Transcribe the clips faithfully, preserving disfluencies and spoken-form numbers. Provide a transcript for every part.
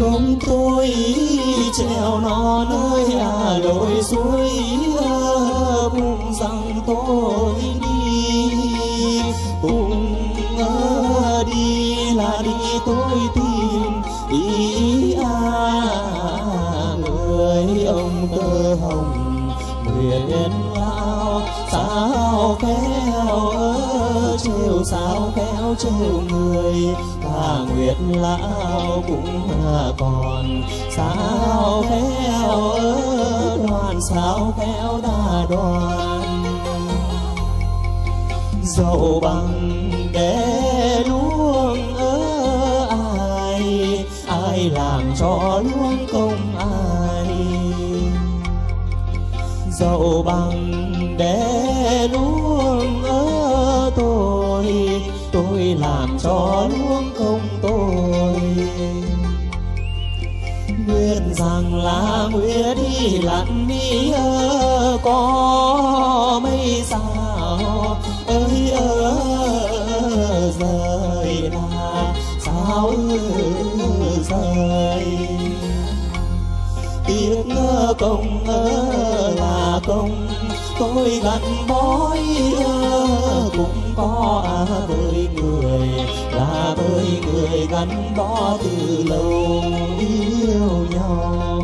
Không tôi treo nó nơi à đồi suối cùng rằng tôi đi cùng đi là đi tôi tìm ý à người ông tơ hồng nguyện lao sao khéo trêu sao khéo trêu người và nguyệt lão cũng còn sao khéo đoàn sao khéo đa đoàn dẫu bằng để luông ơ ai ai làm cho luông công ai dẫu bằng để luông ơ tôi tôi làm cho luông công tôi nguyện rằng là nguyện đi lặn đi ơ có mấy sao ơi ơ rời là sao rời tiếc công ơ là công tôi gắn bó cũng có với người là với người gắn bó từ lâu yêu nhau.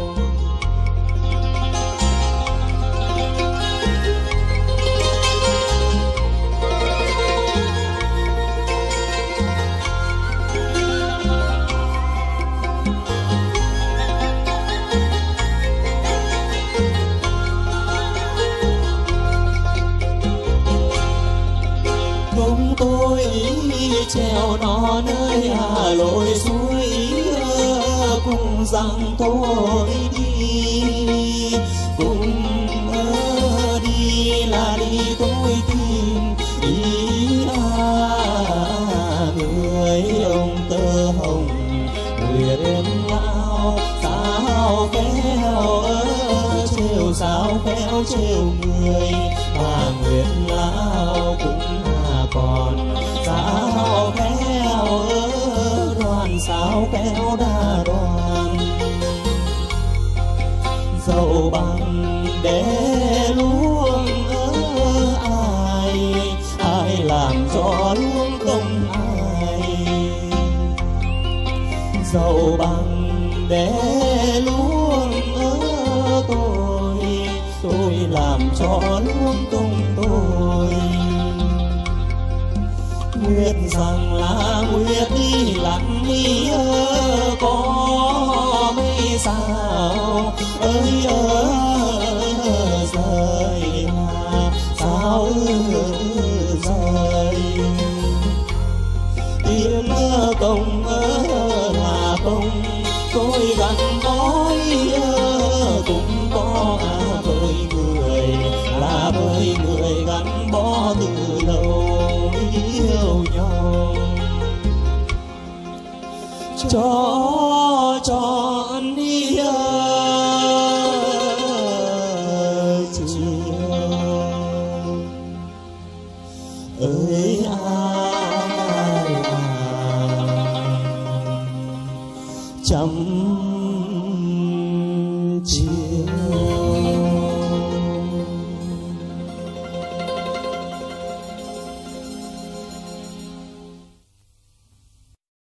Tôi treo nó nơi à lội suối cùng rằng tôi đi cùng đi là đi tôi tìm ý à người ông tơ hồng nguyện lao sao khéo trêu sao khéo trêu người và nguyện lao cũng còn sao khéo đoàn sao khéo đa đoàn dẫu bằng để luông ai ai làm cho luông công ai dẫu bằng để luông tôi tôi làm cho luông công tôi nguyện rằng là nguyện đi lặn đi ơ có mấy sao ơi ơ rời là sao rời tiếng công ơ là công tôi gắn bó cũng có với người là với người gắn bó từ lâu yêu nhau cho trọn đi chiều ơi ai chăm